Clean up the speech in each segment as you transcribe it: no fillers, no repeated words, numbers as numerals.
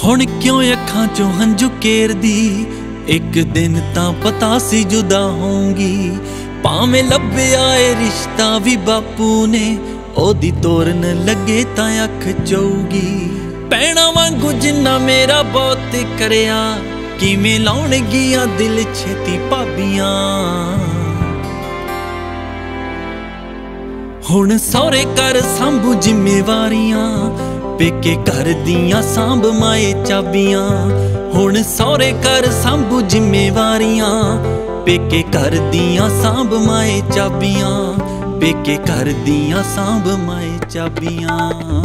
हुण क्यों अखां चों हंझू केरदी, एक दिन तां पता सी जुदा होंगी। भावें लभ्या ए रिश्ता भी बापू ने, ओदी तोरन लगे तां अख चौगी। भैणां वांगू जिन्ना मेरा बहुत करया, किवें लाउणगियां दिल छेती भाबियां। हुण सौरे कर संभू जिम्मेवारियां, पेके घर दियां सांभ माए चाबियां। हुण सौरे कर संभू जिम्मेवारियां, पेके घर दियां सांभ माए चाबियां। पेके घर दियां सांभ माए चाबियां।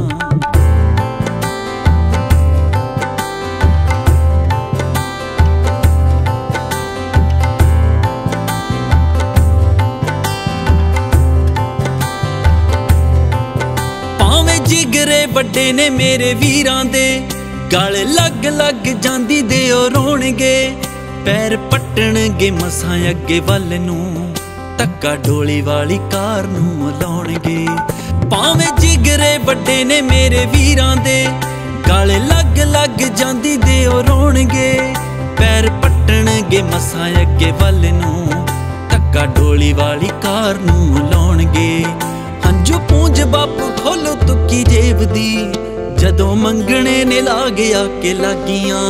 जिगरे बड़े ने मेरे वीरां दे, गल लग लग जांदी दे ओ रोणगे। पैर पट्टणगे मसां अगे वल नूं, धक्का डोली वाली कार नूं लाउणगे। भावें जिगरे बड़े ने मेरे वीरां दे, गल लग लग जांदी दे ओ रोणगे। पैर पट्टणगे मसां अगे वल नूं, धक्का डोली वाली कार नूं लाउणगे। हंझू पूंज बापू खोलो तुकी जेब दी, जदों मंगणे ने ला गया के लागियां।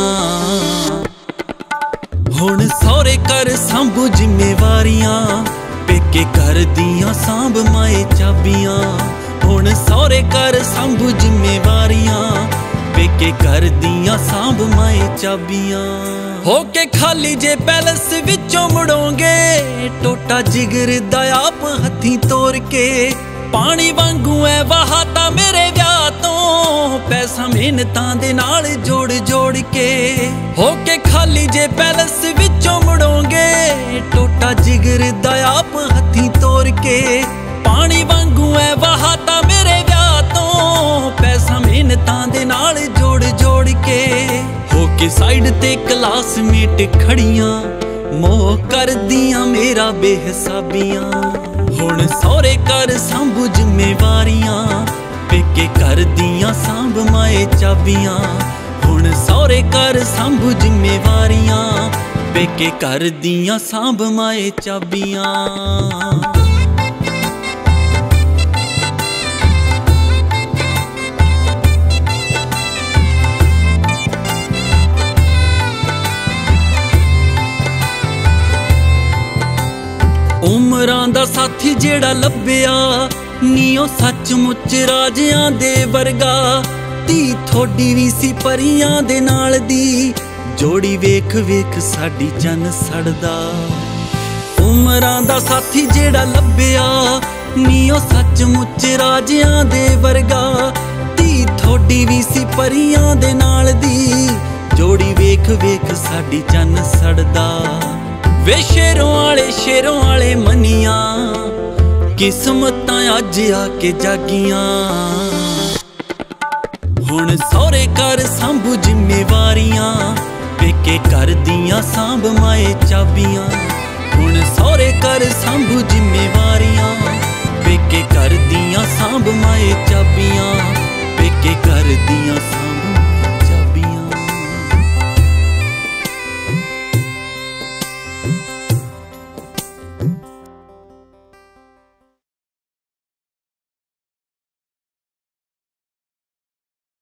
हुण सौरे कर संभू जिम्मेवारियां, पेके घर दियां सांभ माए चाबियां। हुण सौरे कर संभू जिम्मेवारियां, पेके घर दियां सांभ माए चाबियां। होके खाली जे पैलेस विचों मुड़ोंगे, टोटा जिगर दा आप हथीं तोड़ के। पानी वांगू है बहाता मेरे व्याह तो, पैसा मेहनतां दे नाल जोड़ जोड़ के। होके खाली जे पैलेस विचों मुड़ोंगे, टोटा जिगर दा आप हथीं तोड़ के। पानी वांगू है बहाता मेरे व्याह तो, पैसा मेहनतां दे नाल जोड़ जोड़ के। होके साइड ते क्लासमेट खड़ियां, मोह कर दियां मेरा बेहिसाबियां। हुण सौरे कर संभू जिम्मेवारियां, पेके घर दियां सांभ माए चाबियां। हुण सौरे कर संभू जिम्मेवारियां, पेके घर दियां सांभ माए चाबियां। उमरां दा साथी जेड़ा लभ्या, नी ओ सचमुच राजियां दे वर्गा। धी थोड़ी भी सी परियां दे नाल दी, जोड़ी वेख वेख साडी जन सड़दा। उमरां दा साथी जेड़ा लभ्या, नी ओ सचमुच राजियां दे वर्गा। धी थोड़ी भी सी परियां दे नाल दी, जोड़ी वेख वेख साडी जन सड़दा। वे शेरों आले मनियां, किस्मतां अज आके जागियां। हुण सौरे कर संभू जिम्मेवारियां, पेके घर दियां सांभ माए चाबियां। हुण सौरे कर संभू जिम्मेवारियां,